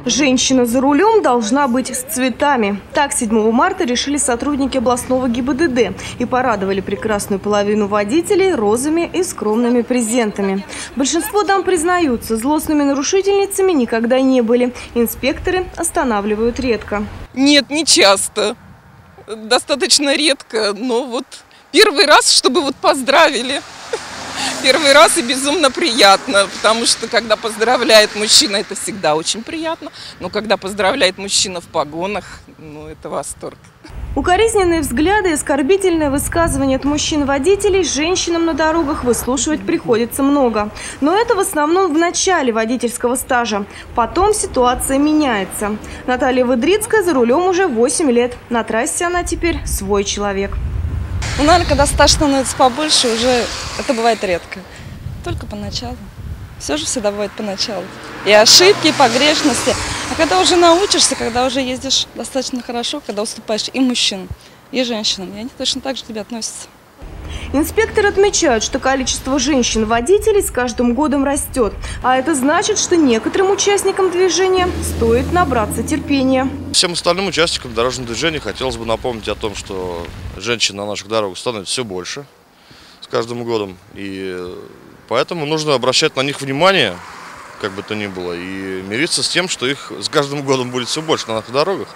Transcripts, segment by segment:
Женщина за рулем должна быть с цветами. Так 7 марта решили сотрудники областного ГИБДД и порадовали прекрасную половину водителей розами и скромными презентами. Большинство дам признаются, злостными нарушительницами никогда не были. Инспекторы останавливают редко. Нет, не часто. Достаточно редко, но вот первый раз, чтобы вот поздравили. Первый раз и безумно приятно, потому что когда поздравляет мужчина, это всегда очень приятно. Но когда поздравляет мужчина в погонах, ну это восторг. Укоризненные взгляды и оскорбительные высказывания от мужчин-водителей женщинам на дорогах выслушивать приходится много. Но это в основном в начале водительского стажа. Потом ситуация меняется. Наталья Выдрицкая за рулем уже 8 лет. На трассе она теперь свой человек. Ну, наверное, когда стаж становится побольше, уже это бывает редко. Только поначалу. Все же всегда бывает поначалу. И ошибки, и погрешности. А когда уже научишься, когда уже ездишь достаточно хорошо, когда уступаешь и мужчинам, и женщинам, и они точно так же к тебе относятся. Инспекторы отмечают, что количество женщин-водителей с каждым годом растет. А это значит, что некоторым участникам движения стоит набраться терпения. Всем остальным участникам дорожного движения хотелось бы напомнить о том, что женщин на наших дорогах становится все больше с каждым годом. И поэтому нужно обращать на них внимание, как бы то ни было, и мириться с тем, что их с каждым годом будет все больше на наших дорогах.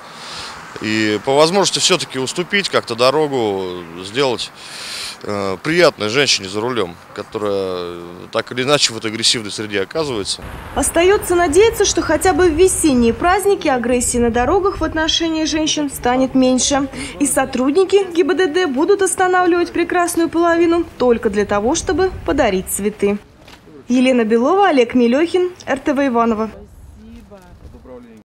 И по возможности все-таки уступить как-то дорогу, сделать приятной женщине за рулем, которая так или иначе в этой агрессивной среде оказывается. Остается надеяться, что хотя бы в весенние праздники агрессии на дорогах в отношении женщин станет меньше. И сотрудники ГИБДД будут останавливать прекрасную половину только для того, чтобы подарить цветы. Елена Белова, Олег Мелехин, РТВ Иваново.